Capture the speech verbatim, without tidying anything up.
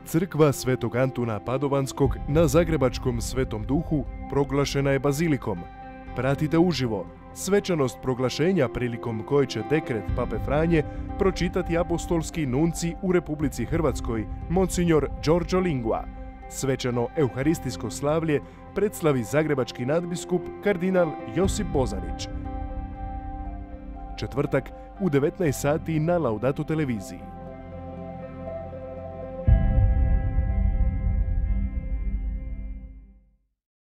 Crkva Svetog Antuna Padovanskog na zagrebačkom Svetom Duhu proglašena je bazilikom. Pratite uživo svečanost proglašenja prilikom koje će dekret Pape Franje pročitati apostolski nunci u Republici Hrvatskoj, Monsignor Giorgio Lingua. Svečano euharistijsko slavlje predslavi zagrebački nadbiskup kardinal Josip Bozanić. Četvrtak u devetnaest sati na Laudato televiziji.